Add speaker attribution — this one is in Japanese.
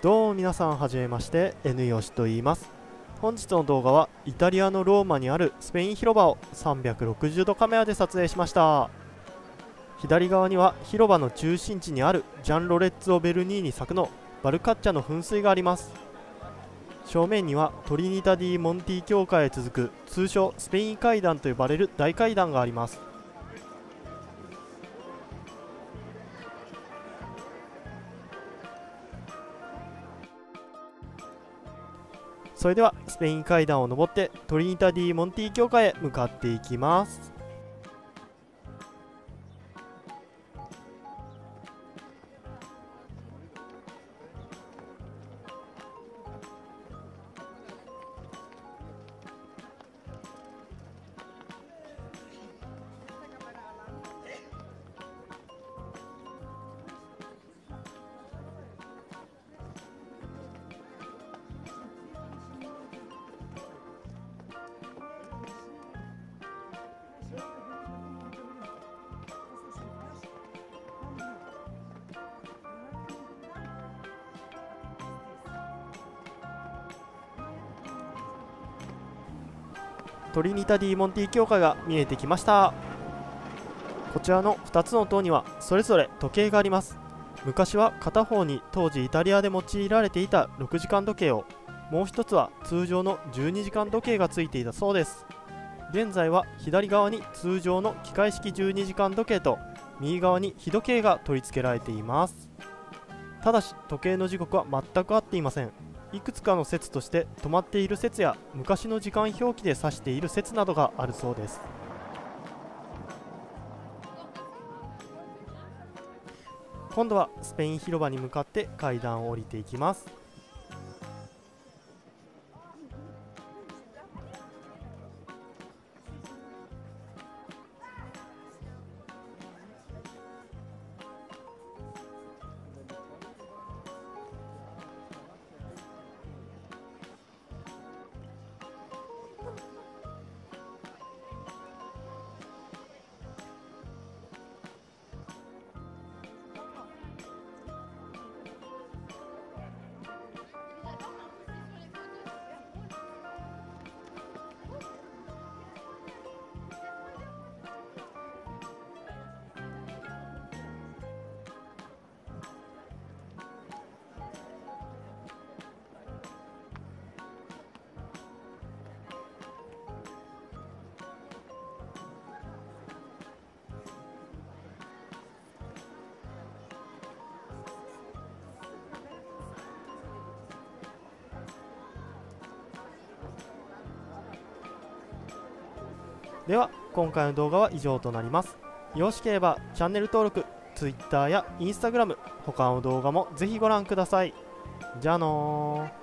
Speaker 1: どうも皆さんはじめまして、N よしと言います。本日の動画はイタリアのローマにあるスペイン広場を360度カメラで撮影しました。左側には広場の中心地にあるジャン・ロレッツォ・ベルニーニ作のバルカッチャの噴水があります。正面にはトリニタ・ディ・モンティ教会へ続く通称スペイン階段と呼ばれる大階段があります。それではスペイン階段を上ってトリニタ・ディ・モンティ教会へ向かっていきます。トリニタ・ディ・モンティ教会が見えてきました。こちらの2つの塔にはそれぞれ時計があります。昔は片方に当時イタリアで用いられていた6時間時計を、もう一つは通常の12時間時計がついていたそうです。現在は左側に通常の機械式12時間時計と右側に日時計が取り付けられています。ただし時計の時刻は全く合っていません。いくつかの説として止まっている説や昔の時間表記で指している説などがあるそうです。今度はスペイン広場に向かって階段を降りていきます。では今回の動画は以上となります。よろしければチャンネル登録、Twitter や Instagram、他の動画もぜひご覧ください。じゃあのー。